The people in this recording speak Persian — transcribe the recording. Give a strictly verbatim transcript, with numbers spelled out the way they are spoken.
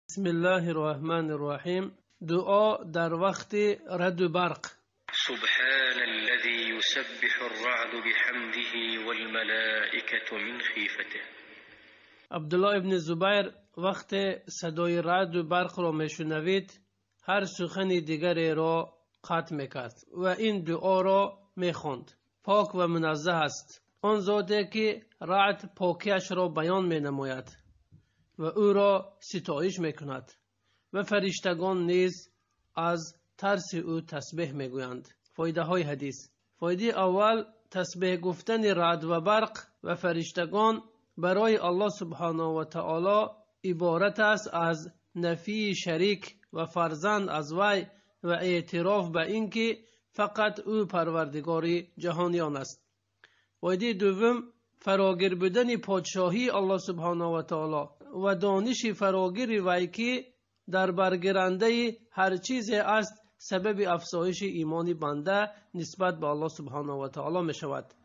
بسم الله الرحمن الرحیم. دعا در وقت رعد و برق. سبحان الذي يسبح الرعد بحمده والملائكة من خيفته. عبدالله ابن زبیر وقت صدای رعد و برق را میشنوید هر سخن دیگری را قطع میکرد و این دعا را میخواند. پاک و منزه است آن ذاتی که رعد پاکیش را بیان مینماید و او را ستایش میکند و فرشتگان نیز از ترس او تسبیح میگویند. فایده های حدیث. فایده اول، تسبیح گفتن رعد و برق و فرشتگان برای الله سبحانه و تعالی عبارت است از نفی شریک و فرزند از وی و اعتراف به اینکه فقط او پروردگار جهانیان است. فایده دوم، فراگیر بودن پادشاهی الله سبحانه و تعالی و دانش فراگیر وی که در برگیرنده هر چیزی است سبب افزایش ایمان بنده نسبت به الله سبحانه و تعالی می شود.